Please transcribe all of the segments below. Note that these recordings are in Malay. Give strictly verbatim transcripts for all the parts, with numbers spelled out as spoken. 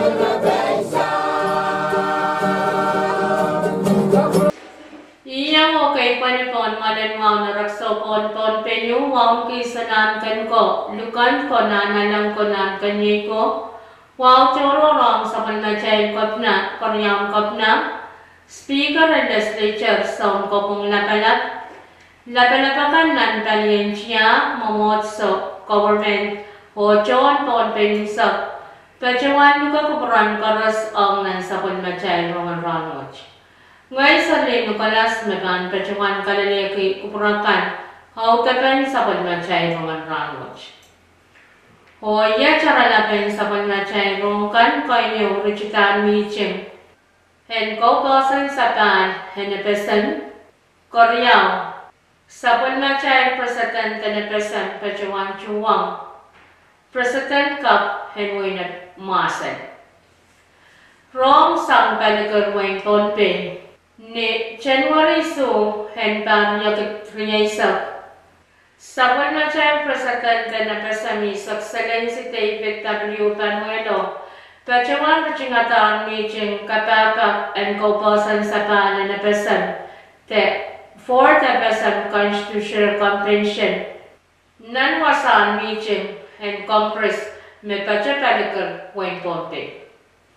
Iyang okay panipon malenwaw na rakso pon pon penyu waw kisanan kan ko lukan ko nanalang ko nan kanyi ko waw chororong sa panmachay kopna koryam kopna speaker and legislature sound ko pong lapalat lapalapakan nan paliensya momotso government o chon pon penyusak pachawan luka kupuran karas ang nan sa panmachay roman ranwach. Ngay sa lino kalas megan pachawan kalalaki kupurakan hau tapan sa panmachay roman ranwach. O iya cara lapen sa panmachay rongkan kayo richitan michim. Hen ko pasan sa pan hen epesan koryaw. Sa panmachay presatan kanepesan pachawan chuwang. Presatan kap hen winat masan. Rong sang palagar wang tonpin. Ni January so hen pan yakit riyaisak. Sa panmachay presatan kanapasami saksalan si David W. Panuelo. Pachawan pachingatan meeting kapapak and kaupasan sa pananapasan. Te fourth Episode Constitutional Convention. Nanwasan meeting and Congress me pachapalakar wang ponte.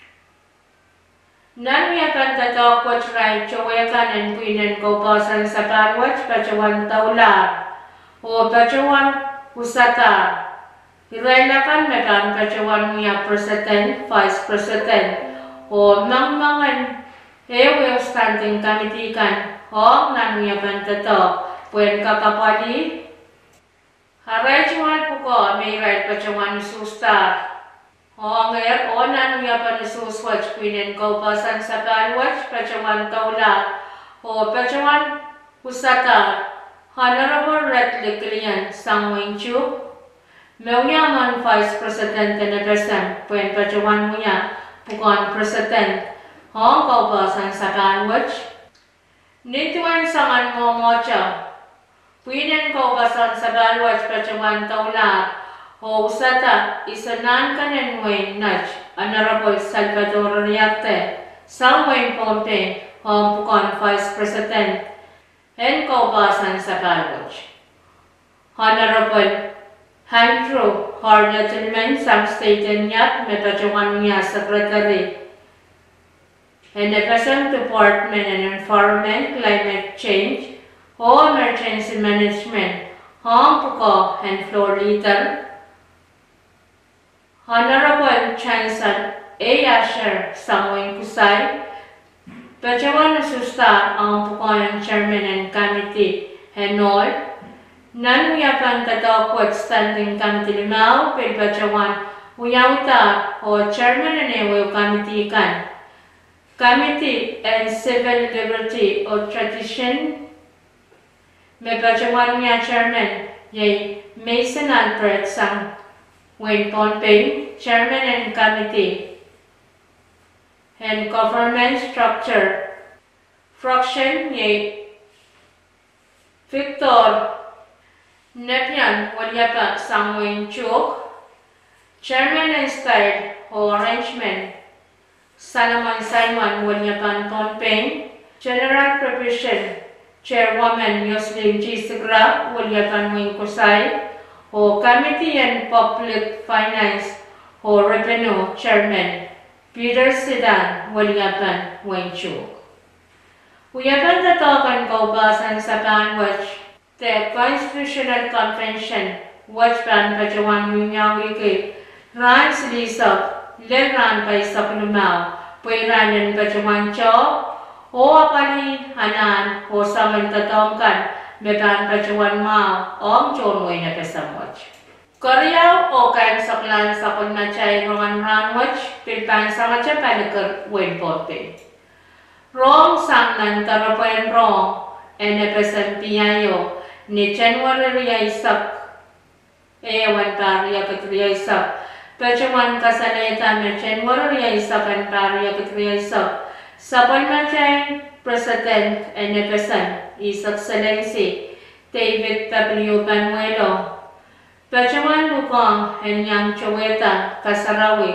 Nan yakan tatok wach rai chawakan and puinan kaupasan sa panwach pachawan taular. O pachawan usata. Irailakan mekan pachawan muya president, vice president. O mangmangan ewe standing committee kan. O nan yakan tatok puen kakapali. Harai chuan puko may right pachawan sustar. O ngayon, o nan yapan isuswatch kuinin kaupasan sa panwatch, pachawan taula, o pachawan usata, Honorable Red Licklian Sangwing Chu, Mewyaman Vice President na President, puen pachawan muya, pukon President, hong kaupasan sa panwatch, nituan sangan mo mocha, kuinin kaupasan sa panwatch, pachawan taula, o usata isanan kanen wen nach Honorable Salvador Riate Sangwen Ponte hong pukon Vice President en kaubasan sa Balwach. Honorable Andrew Harletonman Sam State Nyat Metajawan Nya Secretary and the Present Department and Environment Climate Change o Emergency Management hong puko and floor leader Honorable Chancellor A. Asher Sangwing Kusay, pachawan nasusta ang pukon Chairman and Committee Henol, nanuyapan tatawag Standing Committee Limaw, pil pachawan uyawta o Chairman and Ewe Committee kan, Committee and Civil Liberty o Tradition, may pachawan niya Chairman, yay Mason Albert Sang Wayne Ponping, Chairman and Committee, and Government Structure, Fraction Ye, Victor Nepian Walyapa Sangwing Chuk, Chairman and Style o Arrangement, Salomon Simon Walyapan Ponping, General Preparation, Chairwoman Yoslin G. Sigra Walyapan Wing Kusay, o Committee on Public Finance o Revenue Chairman Peter Sedan Walyapan Wenchuk. Uyapan tatokan kaubasan sa panwatch the Constitutional Convention watch pan pachawan minyaw iki ran silisap ran pa isap lumaw puiranan pachawan cho o apali hanan o saman tatongkan medan pachawan ma om chonway na kasamwach. Koryaw o kayang saklan sa panmachay roman ranwach pilpan sa matya palakar wen pote. Rong sang nan tarapayan rong ene pesan piyayo ni January isak ewan pariya katriya isak pachawan kasanayata na January isak an pariya katriya isak sa panmachay President ene pesan His Excellency David W. Panuelo, Pachawan Lukong and Yang Choweta Kasarawi,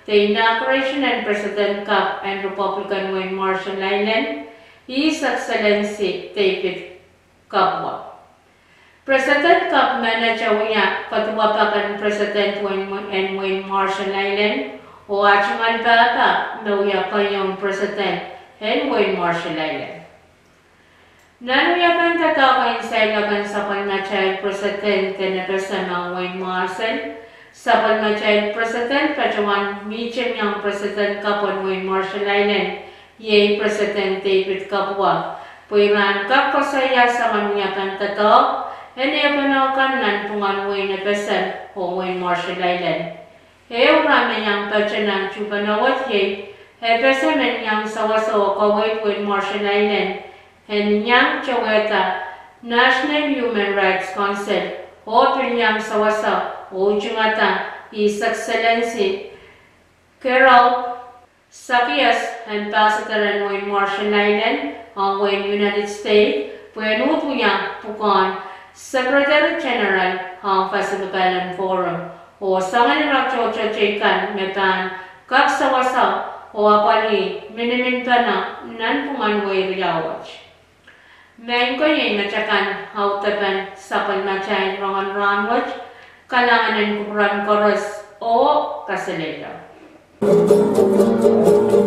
the inauguration and President Cup and Republican Wayne Marshall Island, His Excellency David Kapwa. President Cup Manager Wiya Patuwapakan President Wayne and Wayne Marshall Island o Achingan Bata Nawiya Kayong President and Wayne Marshall Island. Nanuyakan tatawain sa ilagan sa Palmachay President na bersama Wayne Marshall sa Palmachay President Pachawan Mijim yang President Kapon Wayne Marshall Island yay President David Kapwa puiran kapasaya sa manuyakan tataw Heniapanakan nan pungan Wayne na besan o Wayne Marshall Island. Heo rame yang pachanan chubanawat yay he besamen yang sawaso kawait Wayne Marshall Island and yang chaweta National Human Rights Council o pinyang sawasa o jungata His Excellency Carol Sakias Ambassador and Wayne Marshall Island on Wayne United States puenutunya pukon Secretary General ng Pacific Forum o sangan rakchocho chekan metan kak sawasa o apali miniminta na nan pumanway riyawach. Main ko yung natsakan hautapan sa palmachay rongan ranwach kalangan ng kubran koros o kasalita.